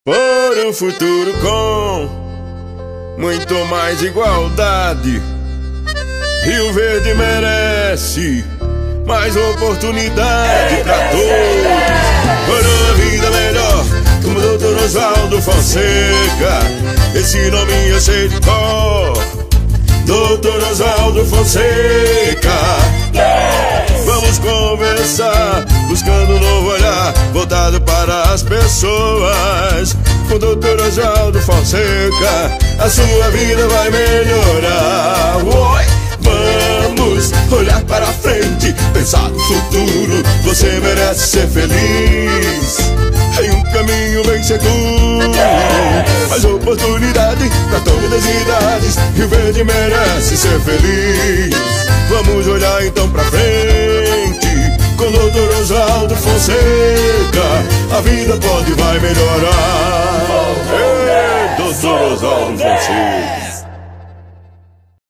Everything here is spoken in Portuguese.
Por um futuro com muito mais igualdade, Rio Verde merece mais oportunidade pra todos. Por uma vida melhor, como o Dr. Oswaldo Fonseca. Esse nome eu sei de cor, Dr. Oswaldo Fonseca. Vamos conversar, buscando um novo olhar voltado para as pessoas. Com o Dr. Oswaldo Fonseca, a sua vida vai melhorar. Oi! Vamos olhar para frente, pensar no futuro. Você merece ser feliz em um caminho bem seguro. Mais oportunidade para todas as idades. Rio Verde merece ser feliz. Vamos olhar então pra frente. Com o Dr. Oswaldo Fonseca, a vida pode e vai melhorar. Ei, Dr. Oswaldo Fonseca.